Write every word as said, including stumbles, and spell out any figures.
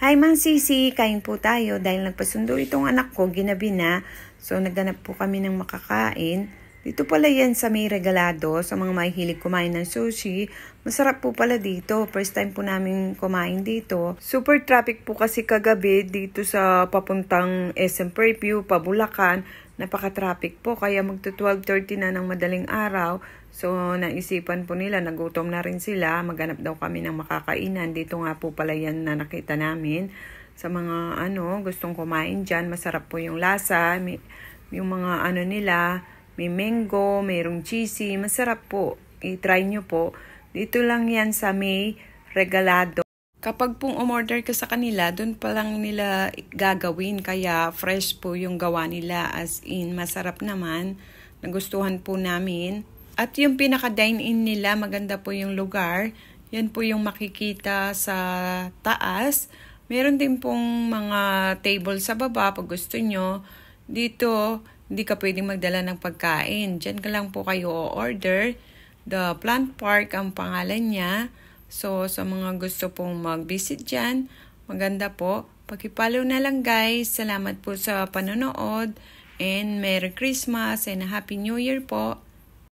Hi Mang Sisi, kain po tayo dahil nagpasundo itong anak ko, ginabi na. So naghanap po kami ng makakain. Dito pala yan sa may Regalado, sa mga mahihilig kumain ng sushi. Masarap po pala dito. First time po namin kumain dito. Super traffic po kasi kagabi dito sa papuntang S M Preview, Pabulacan. Napaka-traffic po, kaya magto twelve thirty na ng madaling araw. So, naisipan po nila, nagutom na rin sila. Maghanap daw kami ng makakainan. Dito nga po pala yan na nakita namin. Sa mga ano, gustong kumain dyan, masarap po yung lasa. May, yung mga ano nila, may mango, mayroong cheesy. Masarap po. I-try nyo po. Dito lang yan sa may Regalado. Kapag pong umorder ka sa kanila, doon pa lang nila gagawin. Kaya fresh po yung gawa nila, as in masarap naman. Nagustuhan po namin. At yung pinaka-dine-in nila, maganda po yung lugar. Yan po yung makikita sa taas. Meron din pong mga table sa baba pag gusto nyo. Dito, hindi ka pwedeng magdala ng pagkain. Diyan ka lang po kayo o-order. The Plant Park ang pangalan niya. So, sa mga gusto pong mag-visit dyan, maganda po. Paki-follow na lang guys. Salamat po sa panonood. And Merry Christmas and Happy New Year po.